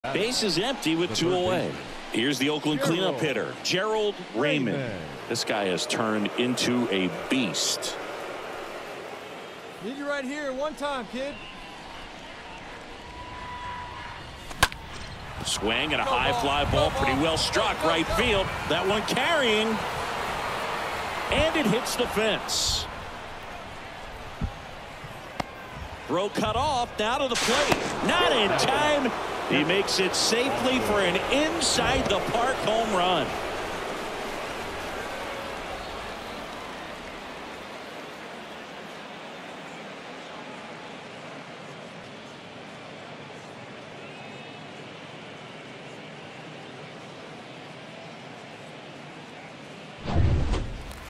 Base is empty with 2 away. Here's the Oakland cleanup hitter, Gerald Raymond. This guy has turned into a beast. Need you right here one time, kid. Swing and a high fly ball, pretty well struck right field. That one carrying, and it hits the fence. Throw cut off, now to the plate. Not in time. He makes it safely for an inside the park home run.